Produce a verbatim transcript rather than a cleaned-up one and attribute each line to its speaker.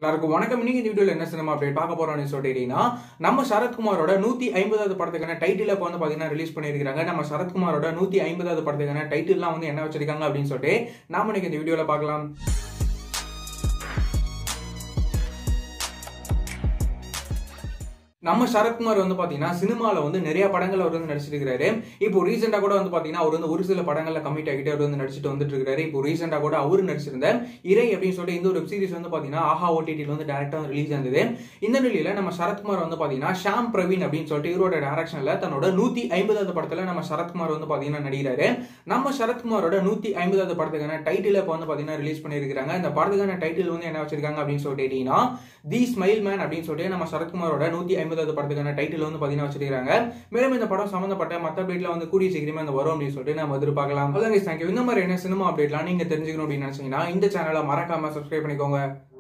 Speaker 1: எல்லாருக்கும் வணக்கம். இன்னைக்கு இந்த வீடியோல என்ன சினிமா அப்டேட் பார்க்க போறோம்னு சொல்லிட்டீங்கன்னா, நம்ம சரத்குமாரோட நூத்தி ஐம்பதாவது படத்துக்கான டைட்டில் இப்போ வந்து பாத்தீங்கன்னா ரிலீஸ் பண்ணிருக்காங்க. நம்ம சரத்குமாரோட நூத்தி ஐம்பதாவது படத்துக்கான டைட்டில்லாம் வந்து என்ன வச்சிருக்காங்க அப்படின்னு சொல்லிட்டு நாம இன்னைக்கு இந்த வீடியோல பார்க்கலாம். நம்ம சரத்குமார் வந்து பாத்தீங்கன்னா சினிமால வந்து நிறைய படங்கள் அவர் வந்து நடிச்சிட்டு இருக்காரு. இப்போ ரீசெண்டா கூட வந்து பாத்தீங்கன்னா அவர் வந்து ஒரு சில படங்கள்ல கமிட் ஆகிட்டு அவர் வந்து நடிச்சிட்டு வந்துட்டு இருக்காரு. இப்போ ரீசெண்டா கூட அவரு நடிச்சிருந்த இறை அப்படின்னு சொல்லிட்டு இந்த ஒரு வெப் சீரிஸ் வந்து பாத்தீங்கன்னா ஆஹா ஓடிடில வந்து டைரக்டா ரிலீஸ் ஆனது. இந்த நிலையில நம்ம சரத்குமார் வந்து பாத்தீங்கன்னா ஷாம் பிரவீன் அப்படின்னு சொல்லிட்டு இவரோட டைரக்ஷன்ல தன்னோட நூத்தி ஐம்பதாவது படத்துல நம்ம சரத்குமார் வந்து பாத்தீங்கன்னா நடிக்கிறாரு. நம்ம சரத்குமாரோட நூத்தி ஐம்பதாவது படத்துக்கான டைட்டில் இப்போ வந்து பாத்தீங்கன்னா ரிலீஸ் பண்ணிருக்காங்க. இந்த படத்துக்கான டைட்டில் வந்து என்ன வச்சிருக்காங்க அப்படின்னு சொல்லிட்டீங்கன்னா தி ஸ்மைல் மேன் அப்படின்னு சொல்லிட்டு நம்ம சரத்குமாரோட நூத்தி ஐம்பதாவது படத்துக்கான டைட்டில் வந்து பாத்தீங்கன்னா வச்சிருக்காங்க. மேலும் இந்த படம் சம்பந்தப்பட்ட மற்ற அப்டேட்ல வந்து கூடிய சீக்கிரமே அந்த வரும் அப்படின்னு சொல்லிட்டு நம்ம எதிர்பார்க்கலாம். அதான் தேங்க்யூ. இந்த மாதிரி என்ன சினிமா அப்டேட்லாம் நீங்க தெரிஞ்சுக்கணும் அப்படின்னு நினைச்சீங்கன்னா இந்த சேனலை மறக்காம சப்ஸ்கிரைப் பண்ணிக்கோங்க.